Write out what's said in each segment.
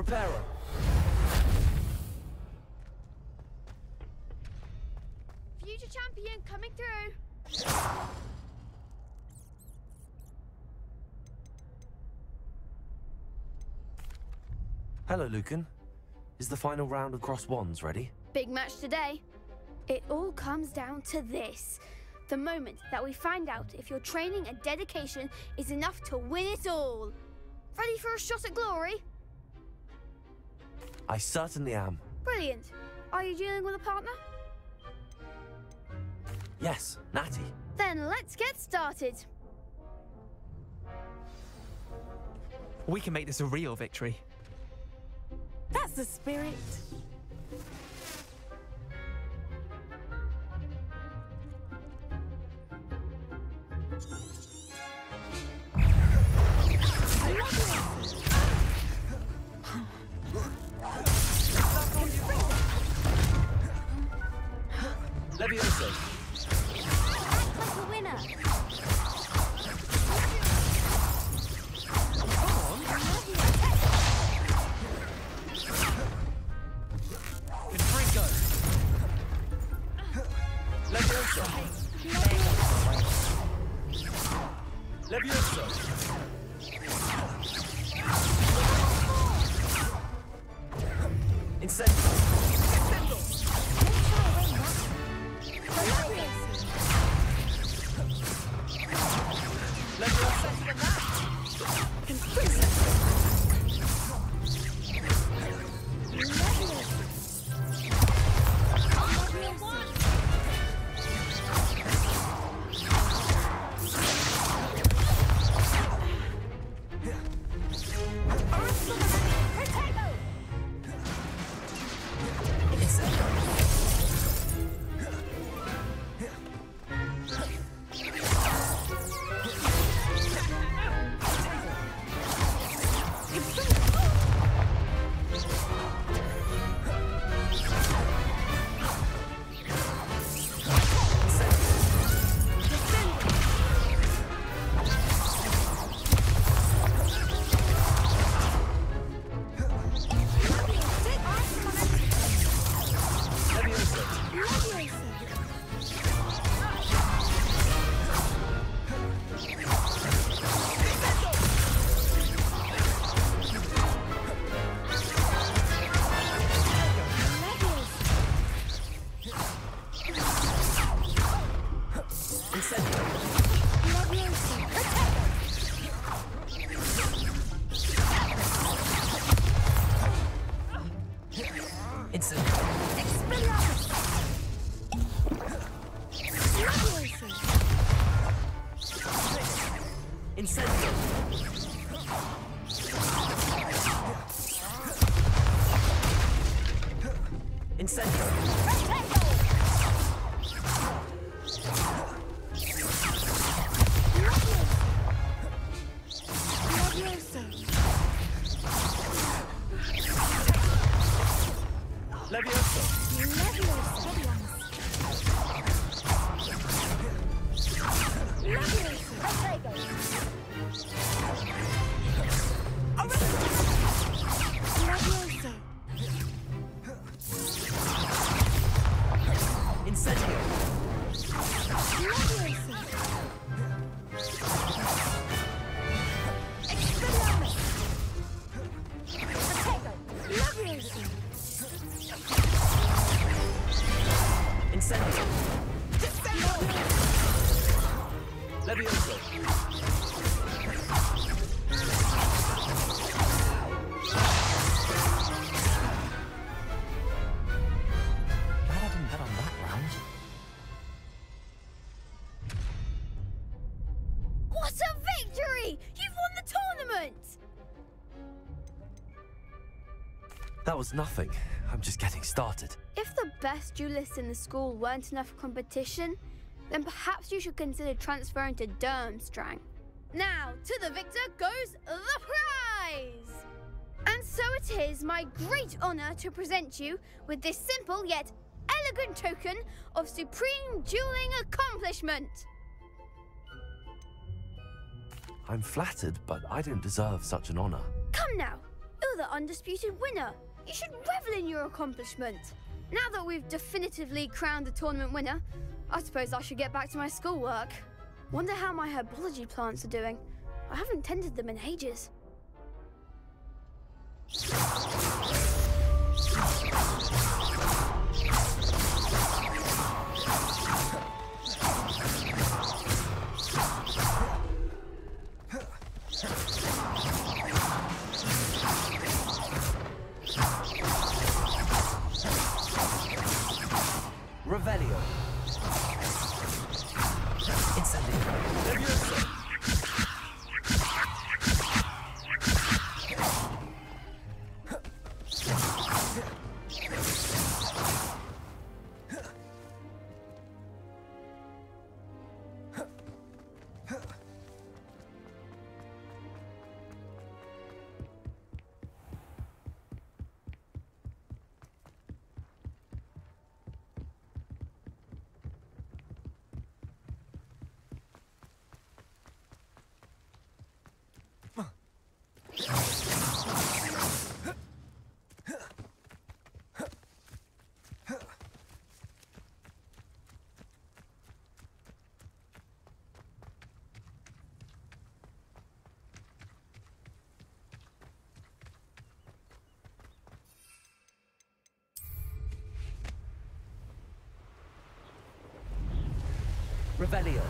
Prepare her. Future champion coming through. Hello, Lucan. Is the final round of cross wands ready? Big match today. It all comes down to this. The moment that we find out if your training and dedication is enough to win it all. Ready for a shot at glory? I certainly am. Brilliant. Are you dealing with a partner? Yes, Natty. Then let's get started. We can make this a real victory. That's the spirit. Levioso. Act like a winner. Confringo. Levioso. Levioso. Incendio. That was nothing. I'm just getting started. If the best duelists in the school weren't enough competition, then perhaps you should consider transferring to Durmstrang. Now, to the victor goes the prize! And so it is my great honor to present you with this simple yet elegant token of supreme dueling accomplishment. I'm flattered, but I don't deserve such an honor. Come now, the undisputed winner. You should revel in your accomplishment. Now that we've definitively crowned the tournament winner, I suppose I should get back to my schoolwork. Wonder how my herbology plants are doing. I haven't tended them in ages. Revelio. Incendio. Levioso. Revelio.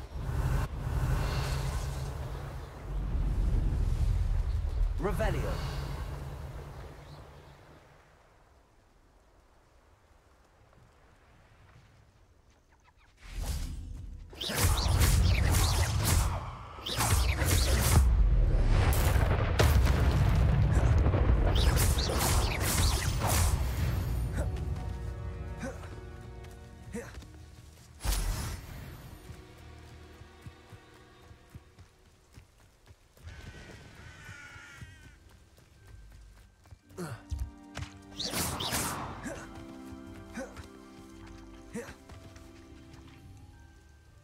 Revelio.